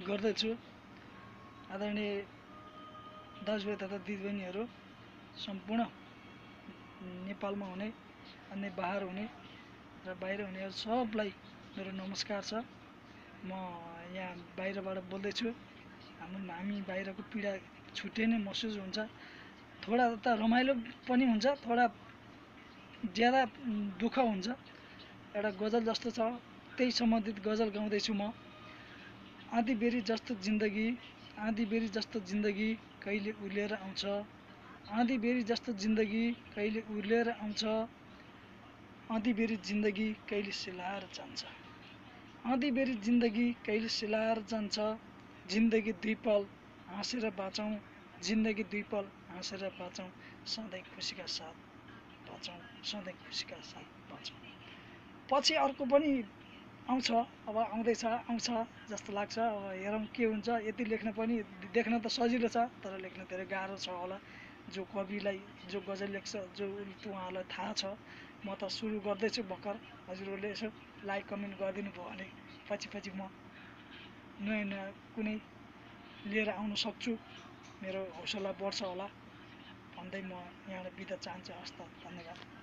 गर्दछु। आदरणीय दाजुभाइ तथा दिदीबहिनीहरू, सम्पूर्ण नेपालमा हुने अन्य बाहिर हुने र बाहिर हुनेहरू सबलाई मेरो नमस्कार छ। म यहाँ बाहिरबाट बोल्दैछु। हामी बाहिरको पीडा छुट्टै नै महसुस हुन्छ। थोडा त रमाइलो पनि हुन्छ, थोडा ज्यादा दुःख हुन्छ। एउटा गजल जस्तो छ, त्यही सम्बन्धित गजल गाउँदैछु म। आँधीबेरी जस्तो जिन्दगी, आँधीबेरी जस्तो जिन्दगी कहिले उर्लिएर आउँछ, आँधीबेरी जस्तो जिन्दगी कहिले उर्लिएर आउँछ, आँधीबेरी जिन्दगी कहिले सिलाएर जान्छ, आँधीबेरी जिन्दगी कहिले सिलाएर जान्छ। जिन्दगी दुई पल हाँसेर बाँचौँ, जिन्दगी दुई पल हाँसेर बाँचौँ, सधैँ खुसीका साथ बाँचौँ, सधैँ खुसीका साथ बाँचौँ। पछि अर्को पनि आउँछ, अब आउँछ जस्तो लाग्छ। अब हेरौँ के हुन्छ। यति लेख्न पनि, देख्न त सजिलो छ तर लेख्न धेरै गाह्रो छ होला। जो कविलाई, जो गजल लेख्छ, जो उहाँलाई थाहा छ। म त सुरु गर्दैछु भर्खर। हजुरहरूले यसो लाइक कमेन्ट गरिदिनु भयो भने पछि म नयाँ नयाँ कुनै लिएर आउन सक्छु, मेरो हौसला बढ्छ होला भन्दै म यहाँबाट बिदा चाहन्छु। हस् त, धन्यवाद।